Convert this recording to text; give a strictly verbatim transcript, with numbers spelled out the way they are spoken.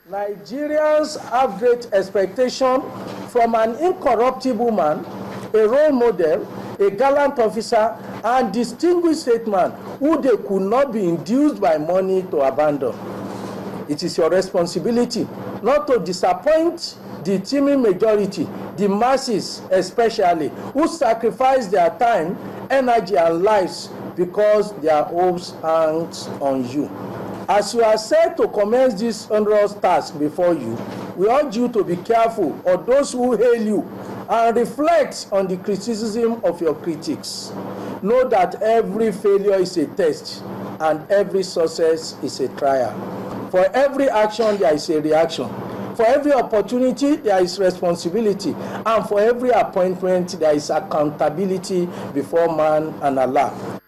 Nigerians have great expectation from an incorruptible man, a role model, a gallant officer, and distinguished statesman who they could not be induced by money to abandon. It is your responsibility not to disappoint the teeming majority, the masses especially, who sacrifice their time, energy, and lives because their hopes hang on you. As you are set to commence this onerous task before you, we urge you to be careful of those who hail you and reflect on the criticism of your critics. Know that every failure is a test and every success is a trial. For every action, there is a reaction. For every opportunity, there is responsibility. And for every appointment, there is accountability before man and Allah.